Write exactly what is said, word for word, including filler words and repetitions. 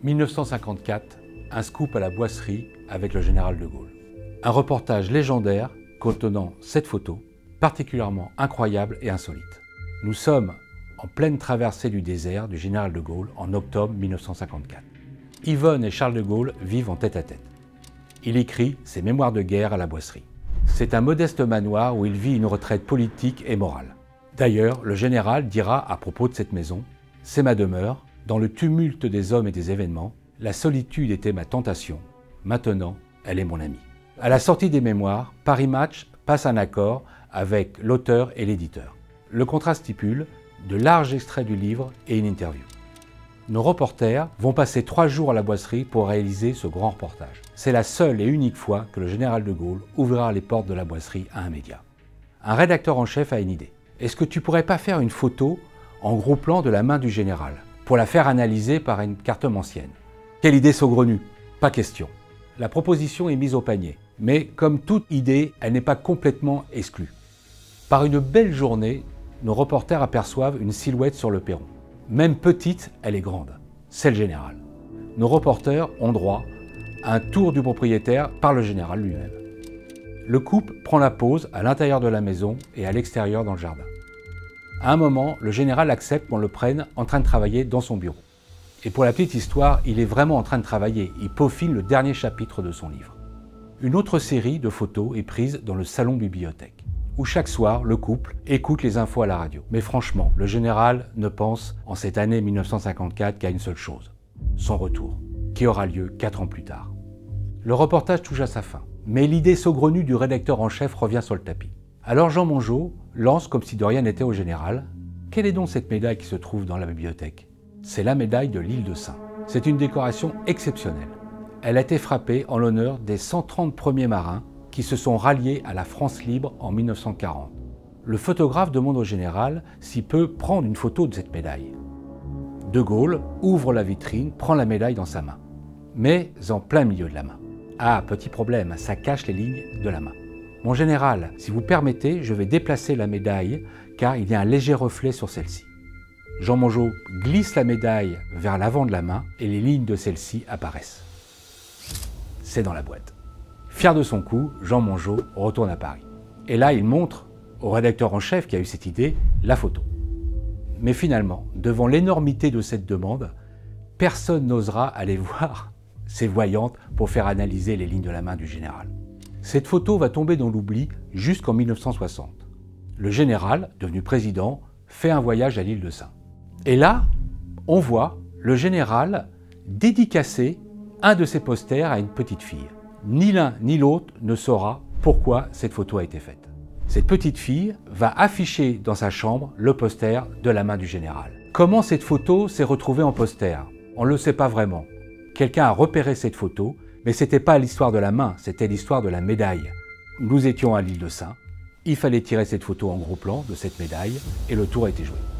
mille neuf cent cinquante-quatre, un scoop à la Boisserie avec le général de Gaulle. Un reportage légendaire contenant cette photo, particulièrement incroyable et insolite. Nous sommes en pleine traversée du désert du général de Gaulle en octobre mille neuf cent cinquante-quatre. Yvonne et Charles de Gaulle vivent en tête-à-tête. Il écrit ses mémoires de guerre à la Boisserie. C'est un modeste manoir où il vit une retraite politique et morale. D'ailleurs, le général dira à propos de cette maison « C'est ma demeure, dans le tumulte des hommes et des événements, la solitude était ma tentation, maintenant elle est mon amie ». À la sortie des mémoires, Paris Match passe un accord avec l'auteur et l'éditeur. Le contrat stipule de larges extraits du livre et une interview. Nos reporters vont passer trois jours à la Boisserie pour réaliser ce grand reportage. C'est la seule et unique fois que le général de Gaulle ouvrira les portes de la Boisserie à un média. Un rédacteur en chef a une idée. Est-ce que tu pourrais pas faire une photo en gros plan de la main du général pour la faire analyser par une cartomancienne? Quelle idée saugrenue! Pas question. La proposition est mise au panier. Mais comme toute idée, elle n'est pas complètement exclue. Par une belle journée, nos reporters aperçoivent une silhouette sur le perron. Même petite, elle est grande. C'est le général. Nos reporters ont droit à un tour du propriétaire par le général lui-même. Le couple prend la pause à l'intérieur de la maison et à l'extérieur dans le jardin. À un moment, le général accepte qu'on le prenne en train de travailler dans son bureau. Et pour la petite histoire, il est vraiment en train de travailler. Il peaufine le dernier chapitre de son livre. Une autre série de photos est prise dans le salon bibliothèque, où chaque soir, le couple écoute les infos à la radio. Mais franchement, le général ne pense, en cette année mille neuf cent cinquante-quatre, qu'à une seule chose, son retour, qui aura lieu quatre ans plus tard. Le reportage touche à sa fin, mais l'idée saugrenue du rédacteur en chef revient sur le tapis. Alors Jean Mongeau lance comme si de rien n'était au général. Quelle est donc cette médaille qui se trouve dans la bibliothèque? C'est la médaille de l'île de Sein. C'est une décoration exceptionnelle. Elle a été frappée en l'honneur des cent trente premiers marins qui se sont ralliés à la France libre en mille neuf cent quarante. Le photographe demande au général s'il peut prendre une photo de cette médaille. De Gaulle ouvre la vitrine, prend la médaille dans sa main, mais en plein milieu de la main. Ah, petit problème, ça cache les lignes de la main. Mon général, si vous permettez, je vais déplacer la médaille car il y a un léger reflet sur celle-ci. Jean Mongeau glisse la médaille vers l'avant de la main et les lignes de celle-ci apparaissent. C'est dans la boîte. Fier de son coup, Jean Mongeau retourne à Paris. Et là, il montre au rédacteur en chef qui a eu cette idée, la photo. Mais finalement, devant l'énormité de cette demande, personne n'osera aller voir ces voyantes pour faire analyser les lignes de la main du général. Cette photo va tomber dans l'oubli jusqu'en mille neuf cent soixante. Le général, devenu président, fait un voyage à l'île de Sein. Et là, on voit le général dédicacer un de ses posters à une petite fille. Ni l'un ni l'autre ne saura pourquoi cette photo a été faite. Cette petite fille va afficher dans sa chambre le poster de la main du général. Comment cette photo s'est retrouvée en poster? On ne le sait pas vraiment. Quelqu'un a repéré cette photo, mais ce n'était pas l'histoire de la main, c'était l'histoire de la médaille. Nous étions à l'île de Sein, il fallait tirer cette photo en gros plan de cette médaille et le tour a été joué.